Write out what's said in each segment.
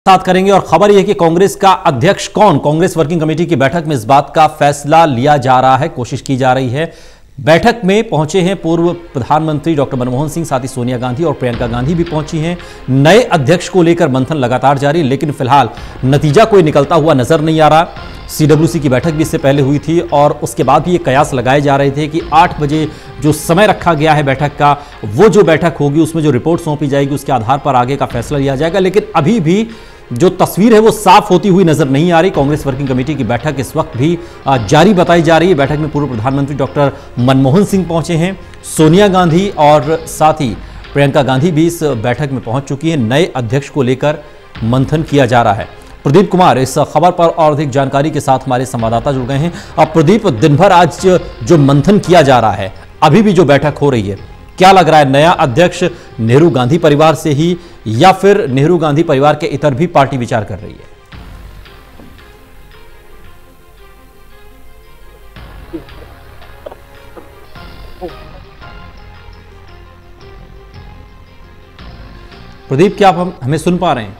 साथ करेंगे। और खबर यह है कि कांग्रेस का अध्यक्ष कौन, कांग्रेस वर्किंग कमेटी की बैठक में इस बात का फैसला लिया जा रहा है, कोशिश की जा रही है। बैठक में पहुंचे हैं पूर्व प्रधानमंत्री डॉक्टर मनमोहन सिंह, साथ ही सोनिया गांधी और प्रियंका गांधी भी पहुंची हैं। नए अध्यक्ष को लेकर मंथन लगातार जारी, लेकिन फिलहाल नतीजा कोई निकलता हुआ नजर नहीं आ रहा। सीडब्ल्यूसी की बैठक भी इससे पहले हुई थी और उसके बाद भी ये कयास लगाए जा रहे थे कि 8 बजे जो समय रखा गया है बैठक का, वो जो बैठक होगी उसमें जो रिपोर्ट सौंपी जाएगी उसके आधार पर आगे का फैसला लिया जाएगा। लेकिन अभी भी जो तस्वीर है वो साफ होती हुई नजर नहीं आ रही। कांग्रेस वर्किंग कमेटी की बैठक इस वक्त भी जारी बताई जा रही है। बैठक में पूर्व प्रधानमंत्री डॉक्टर मनमोहन सिंह पहुंचे हैं, सोनिया गांधी और साथ ही प्रियंका गांधी भी इस बैठक में पहुंच चुकी है। नए अध्यक्ष को लेकर मंथन किया जा रहा है। प्रदीप कुमार इस खबर पर और अधिक जानकारी के साथ हमारे संवाददाता जुड़ गए हैं। अब प्रदीप, दिन भर आज जो मंथन किया जा रहा है, अभी भी जो बैठक हो रही है, क्या लग रहा है, नया अध्यक्ष नेहरू गांधी परिवार से ही या फिर नेहरू गांधी परिवार के इतर भी पार्टी विचार कर रही है? प्रदीप, क्या आप हमें सुन पा रहे हैं?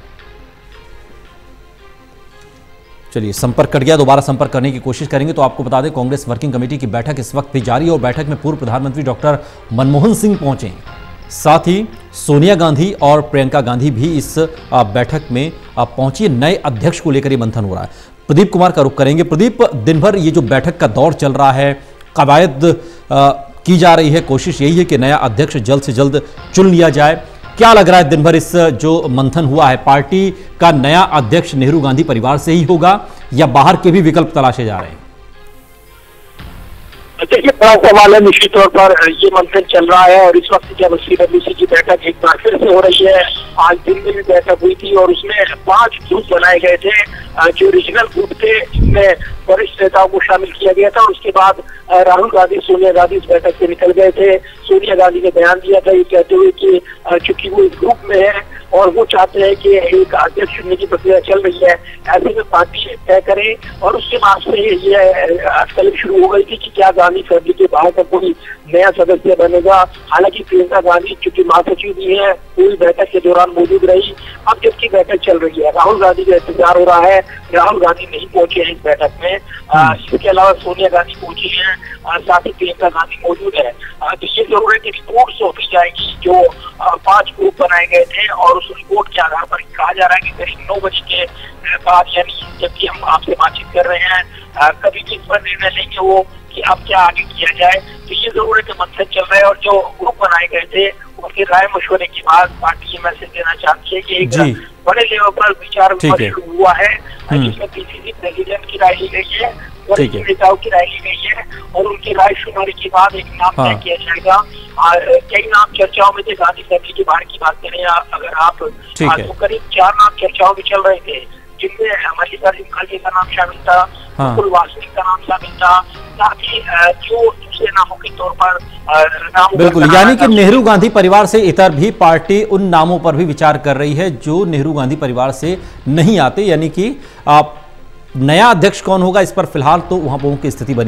चलिए, संपर्क कट गया, दोबारा संपर्क करने की कोशिश करेंगे। तो आपको बता दें, कांग्रेस वर्किंग कमेटी की बैठक इस वक्त भी जारी है और बैठक में पूर्व प्रधानमंत्री डॉक्टर मनमोहन सिंह पहुंचे हैं, साथ ही सोनिया गांधी और प्रियंका गांधी भी इस बैठक में पहुंची। नए अध्यक्ष को लेकर ये मंथन हो रहा है। प्रदीप कुमार का रुख करेंगे। प्रदीप, दिन भर ये जो बैठक का दौर चल रहा है, कवायद की जा रही है, कोशिश यही है कि नया अध्यक्ष जल्द से जल्द चुन लिया जाए। क्या लग रहा है, दिन भर इस जो मंथन हुआ है, पार्टी का नया अध्यक्ष नेहरू गांधी परिवार से ही होगा या बाहर के भी विकल्प तलाशे जा रहे हैं? देखिए, बड़ा सवाल है। निश्चित तौर पर ये मंथन चल रहा है और इस वक्त जब सीडब्ल्यूसी की बैठक एक बार फिर से हो रही है, आज दिन में भी बैठक हुई थी और उसमें 5 ग्रुप बनाए गए थे। जो रीजनल ग्रुप थे, इनमें वरिष्ठ नेताओं को शामिल किया गया था और उसके बाद राहुल गांधी, सोनिया गांधी इस बैठक से निकल गए थे। सोनिया गांधी ने बयान दिया था ये कहते हुए कि चूंकि वो इस ग्रुप में है और वो चाहते हैं कि एक अध्यक्ष चुनने की प्रक्रिया चल रही है, ऐसे में पार्टी तय करे। और उसके बाद से ये अटकलें शुरू हो गई थी कि क्या गांधी फैमिली के बाहर का कोई नया सदस्य बनेगा। हालांकि प्रियंका गांधी चूंकि महासचिव भी है, पूरी बैठक के दौरान मौजूद रही। अब जबकि बैठक चल रही है, राहुल गांधी का इंतजार हो रहा है। राहुल गांधी नहीं पहुंचे हैं इस बैठक में। इसके अलावा सोनिया गांधी पहुंची है, साथ ही प्रियंका गांधी मौजूद है। तो ये जरूर है कि रिपोर्ट सौंपी जाएगी जो 5 ग्रुप बनाए गए थे और उस रिपोर्ट के आधार पर कहा जा रहा है कि करीब 9 बजे के बाद, यानी जबकि हम आपसे बातचीत कर रहे हैं, कभी भी इस पर निर्णय लेंगे वो कि अब क्या आगे किया जाए। तो ये जरूर है कि मंथन चल रहा है और जो ग्रुप बनाए गए थे उनके राय मशवरे के बाद पार्टी ये मैसेज देना चाहती है कि एक बड़े लेवल पर विचार विमर्श शुरू हुआ है, जिसमें पीसीसी प्रेसिडेंट की राय ली गई है, वरिष्ठ नेताओं की राय ली गई है और उनकी राय सुनने के बाद एक नाम तय किया जाएगा। कई नाम चर्चाओं में थे, गांधी फैमिली के बाहर की बात करें अगर आप, तो करीब 4 नाम चर्चाओं में चल रहे थे, जिनमें मल्लिकार्जुन खड़गे का नाम शामिल था, मुकुल वासनिक का नाम शामिल था, साथ ही जो दूसरे नामों के तौर पर नाम। बिल्कुल, यानी कि नेहरू गांधी परिवार से इतर भी पार्टी उन नामों पर भी विचार कर रही है जो नेहरू गांधी परिवार से नहीं आते। यानी कि नया अध्यक्ष कौन होगा, इस पर फिलहाल तो वहां की स्थिति बनी।